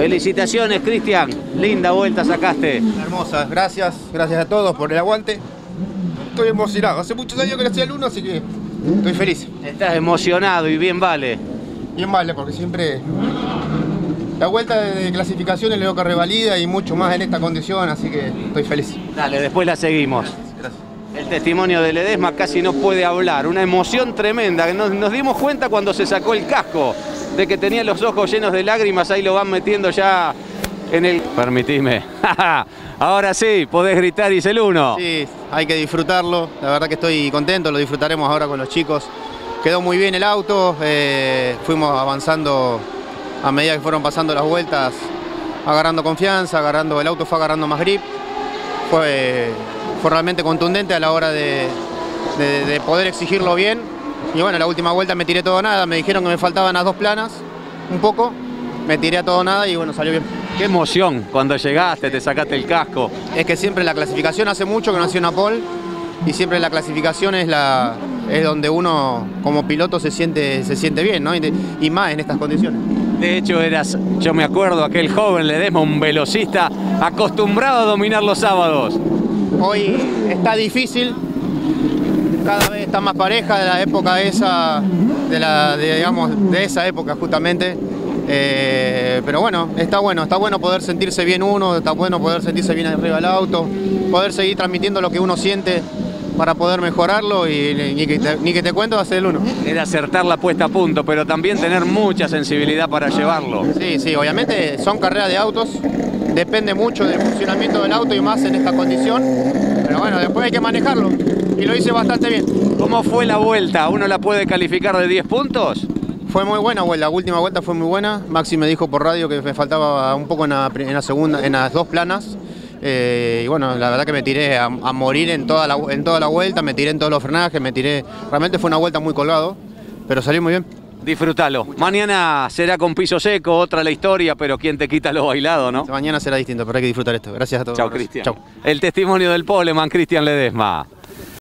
Felicitaciones, Cristian. Linda vuelta sacaste. Hermosa, gracias a todos por el aguante. Estoy emocionado, hace muchos años que no hacía el 1, así que estoy feliz. Estás emocionado y bien vale. Bien vale, porque siempre la vuelta de clasificación es lo que revalida y mucho más en esta condición, así que estoy feliz. Dale, después la seguimos. Gracias. El testimonio de Ledesma casi no puede hablar, una emoción tremenda. Nos dimos cuenta cuando se sacó el casco de que tenía los ojos llenos de lágrimas, ahí lo van metiendo ya en el... Permitime. Ahora sí, podés gritar y es el 1. Sí, hay que disfrutarlo, la verdad que estoy contento, lo disfrutaremos ahora con los chicos. Quedó muy bien el auto, fuimos avanzando a medida que fueron pasando las vueltas, agarrando confianza, el auto fue agarrando más grip. Fue realmente contundente a la hora de poder exigirlo bien. Y bueno, la última vuelta me tiré todo o nada, me dijeron que me faltaban las 2 planas, un poco, me tiré a todo o nada y bueno, salió bien. Qué emoción cuando llegaste, te sacaste el casco. Es que siempre la clasificación, hace mucho que no hacía una pole, y siempre la clasificación es donde uno como piloto se siente bien, ¿no? Y más en estas condiciones. De hecho, yo me acuerdo, aquel joven Ledesma, un velocista acostumbrado a dominar los sábados. Hoy está difícil, cada vez está más pareja de la época esa, de esa época justamente. Pero bueno, está bueno poder sentirse bien uno, está bueno poder sentirse bien arriba del auto, poder seguir transmitiendo lo que uno siente para poder mejorarlo y ni que te cuento va a ser el 1. Era acertar la puesta a punto, pero también tener mucha sensibilidad para llevarlo. Sí, obviamente son carreras de autos, depende mucho del funcionamiento del auto y más en esta condición, pero bueno, después hay que manejarlo y lo hice bastante bien. ¿Cómo fue la vuelta? ¿Uno la puede calificar de 10 puntos? Fue muy buena vuelta, la última vuelta fue muy buena. Maxi me dijo por radio que me faltaba un poco en la segunda, en las 2 planas. Y bueno, la verdad que me tiré a morir en toda la vuelta, me tiré en todos los frenajes, realmente fue una vuelta muy colgado, pero salió muy bien. Disfrútalo. Mañana será con piso seco, otra la historia, pero quién te quita lo bailado, ¿no? Mañana será distinto, pero hay que disfrutar esto. Gracias a todos. Chao, Cristian. Chao. El testimonio del poleman, Cristian Ledesma.